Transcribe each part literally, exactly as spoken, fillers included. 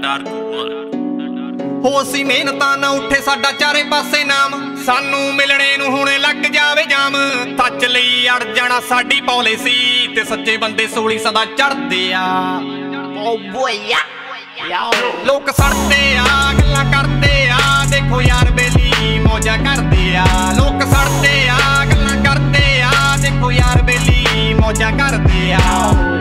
ਹੋ ਅਸੀਂ ਮਿਹਨਤਾਂ ਨਾ ਉੱਠੇ ਸਾਡਾ ਚਾਰੇ ਪਾਸੇ ਨਾਮ, ਸਾਨੂੰ ਮਿਲਣੇ ਨੂੰ ਹੁਣੇ ਲੱਗ ਜਾਵੇ ਜਾਮ। ਸੱਚ ਲਈ ਅੜ ਜਾਣਾ ਸਾਡੀ ਪੌਲਿਸੀ, ਤੇ ਸੱਚੇ ਬੰਦੇ ਸੋਲੀ ਸਦਾ ਚੜਦੇ ਆ। ਓ ਬੋਇਆ ਲੋਕ ਸੜਦੇ ਆ ਗੱਲਾਂ ਕਰਦੇ ਆ, ਦੇਖੋ ਯਾਰ ਬੇਲੀ ਮੌਜਾਂ ਕਰਦੇ ਆ। ਲੋਕ ਸੜਦੇ ਆ ਗੱਲਾਂ ਕਰਦੇ ਆ, ਦੇਖੋ ਯਾਰ ਬੇਲੀ ਮੌਜਾਂ ਕਰਦੇ ਆ।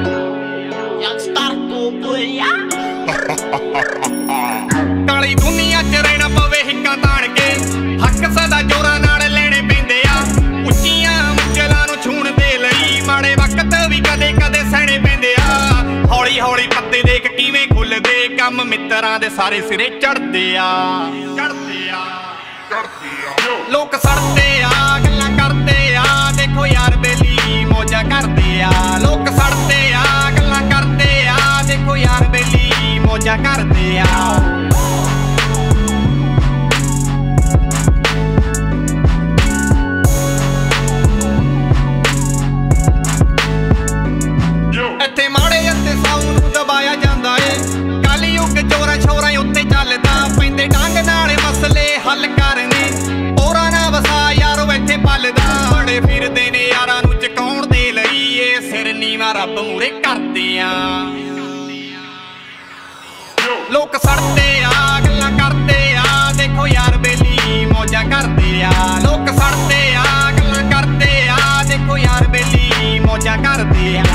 ਕਾਲੀ ਦੁਨੀਆ ਚ ਰਹਿਣਾ ਪਵੇ ਹਿੱਕਾਂ ਤਾਣ ਕੇ, ਹੱਕ ਸਦਾ ਜੋਰਾਂ ਨਾਲ ਲੈਣੇ ਪੈਂਦੇ ਆ। ਉੱਚੀਆਂ ਮੁੰਜਲਾਂ ਨੂੰ ਛੂਣ ਦੇ ਲਈ ਮਾੜੇ ਵਕਤ ਵੀ ਕਦੇ ਕਦੇ ਸਹਿਣੇ ਪੈਂਦੇ ਆ। ਹੌਲੀ ਹੌਲੀ ਪੱਤੇ ਦੇਖ ਕਿਵੇਂ ਖੁੱਲਦੇ, ਕੰਮ ਮਿੱਤਰਾਂ ਦੇ ਸਾਰੇ ਸਿਰੇ ਚੜਦੇ ਆ ਚੜਦੇ ਆ ਚੜਦੇ ਆ। ਲੋਕ ਸੜਦੇ ਆ ਗੱਲਾਂ ਕਰਦੇ ਆ, ਦੇਖੋ ਯਾਰ ਬੇਲੀ ਮੌਜਾਂ ਕਰਦੇ ਆ। ਲੋਕ ਸੜਦੇ ਆ ਗੱਲਾਂ ਕਰਦੇ ਆ, ਦੇਖੋ ਯਾਰ ਬੇਲੀ ਮੌਜਾਂ ਕਰਦੇ ਆ। ਇੱਥੇ ਮਾੜੇ ਅਤੇ ਸਾਊ ਨੂੰ ਦਬਾਇਆ ਜਾਂਦਾ ਏ, ਕਾਲੀ ਯੁੱਗ ਚੋਰਾਂ ਛੋਰਾਂ ਉੱਤੇ ਚੱਲਦਾ। ਪੈਂਦੇ ਡੰਗ ਨਾਲੇ ਮਸਲੇ ਹੱਲ ਕਰਨੇ, ਹੋਰਾਂ ਨਾ ਵਸਾ ਯਾਰੋ ਇੱਥੇ ਪਲਦਾ। ਬੜੇ ਫਿਰਦੇ ਨੇ ਯਾਰਾਂ ਨੂੰ ਚਕਾਉਣ ਦੇ ਲਈ, ਇਹ ਸਿਰ ਨੀਵਾਂ ਰੱਬ ਮੂਹਰੇ ਕਰਦੇ ਆ। ਲੋਕ ਸੜਦੇ ਆ ਗੱਲਾਂ ਕਰਦੇ ਆ, ਦੇਖੋ ਯਾਰ ਬੇਲੀ ਮੌਜਾਂ ਕਰਦੇ ਆ। ਲੋਕ ਸੜਦੇ ਆ ਗੱਲਾਂ ਕਰਦੇ ਆ, ਦੇਖੋ ਯਾਰ ਬੇਲੀ ਮੌਜਾਂ ਕਰਦੇ ਆ।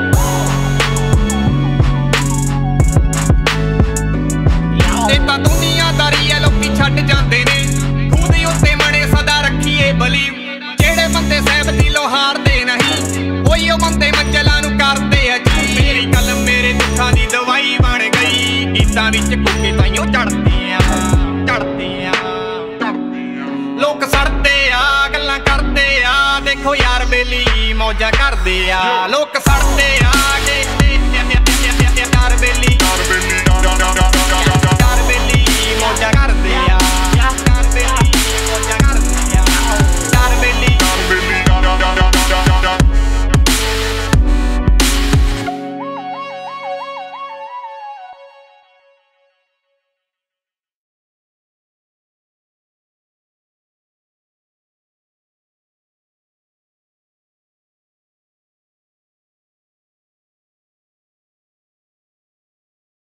ਇਹ ਤਾਂ ਦੁਨੀਆਦਾਰੀ ਆ ਲੋਕੀ ਛੱਡ ਜਾਂਦੇ ਨੇ, ਖੂਹ ਦੇ ਉੱਤੇ ਮਣੇ ਸਦਾ ਰੱਖੀਏ ਬਲੀ। ਜਿਹੜੇ ਬੰਦੇ ਸਾਹਿਬ ਦੀ ਲੋਹਾਰਦੇ ਨਹੀਂ, ਉਹੀ ਉਹ ਬੰਦੇ ਮੰਜ਼ਲਾਂ ਨੂੰ ਕਰਦੇ ਆ ਜੀ। ਮੇਰੀ ਕਲਮ ਮੇਰੇ ਦੁੱਖਾਂ ਦੀ ਦਵਾਈ ਬਣ ਗਈ, ਗੀਤਾਂ ਵਿੱਚ ਕੁੱਕੇ ਤਾਈਓ ਚੜਦੇ ਆ ਚੜਦੇ ਆ। ਲੋਕ ਸੜਦੇ ਆ ਗੱਲਾਂ ਕਰਦੇ ਆ, ਦੇਖੋ ਯਾਰ ਬੇਲੀ ਮੌਜਾਂ ਕਰਦੇ ਆ। ਲੋਕ ਸੜਦੇ ਆ ਯਾਰ ਬੇਲੀ